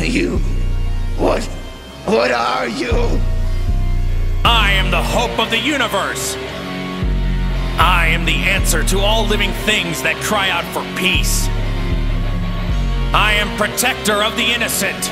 You... What are you? I am the hope of the universe. I am the answer to all living things that cry out for peace. I am protector of the innocent.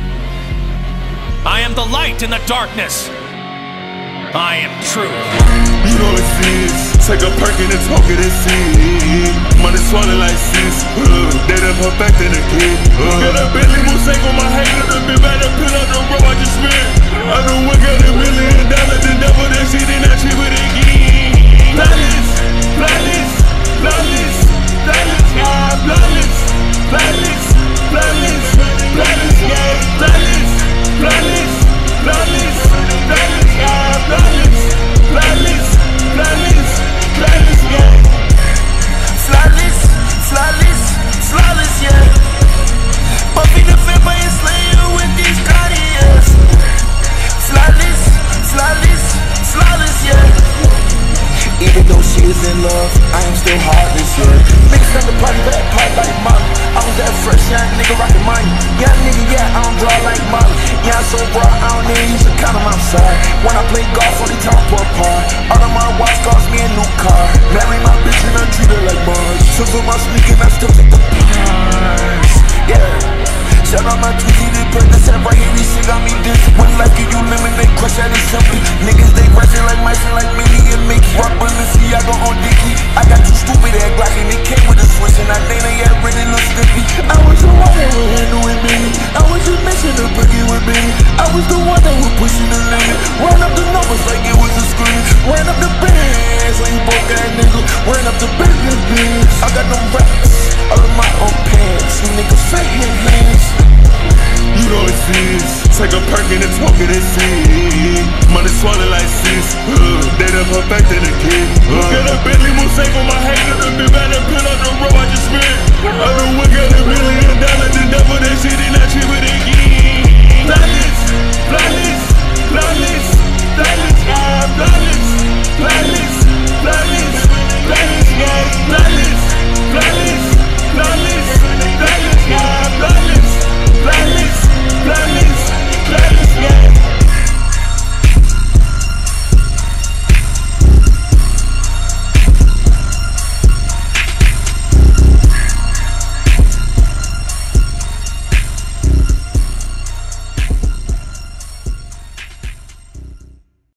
I am the light in the darkness. I am truth. You know it's this. Take a perk and talk it and see. Money swallowed like sis. They done perfected a kid. Got a Bentley Mosaic on my head. A bit better put up the road I just spent. I know we got $1 million. The devil that shit and I cheap it again. Flawless, flawless, flawless, flawless, yeah, flawless, flawless, flawless, flawless, yeah, flawless, flawless, flawless, flawless, yeah, flawless, flawless, flawless, flawless, yeah, flawless, flawless, flawless, yeah. Buffy the Vampire Slayer with these Cartiers. Flawless, flawless, flawless, yeah. Even though she is in love, I am still heartless, yeah. Niggas at the party, back party like Molly. I was that fresh young nigga rockin' money. Young nigga, yeah, I don't draw like Molly. Yeah, I'm so raw, I don't even use to count them outside. When I play golf, only time for a par. All of my watch cost me a new car. Marry my bitch and I treat her like Mars. Silver my sneak and I still take the pies, yeah. Shout out my Tweezy, they put this head right here, these shit got me dizzy. When life give you lemon, they crush at assembly. Niggas, they rushing like mice and like Minnie and Mickey. Rock Balenciaga on Dickie. I got too stupid at Glock and it came with a switch. And I think they had really look stiffy. I was the one that would handle with Minnie. I was just missing the boogie with Benny. I was the one that was pushing the limit. Ran up the numbers like it was a screen. Ran up the bands like you broke that nigga. Ran up the business bills. I got no racks, all of my own pants. You niggas fake hands. You know it's this. Take a perk and talk it and see. Money swallowed like sis. They done perfected a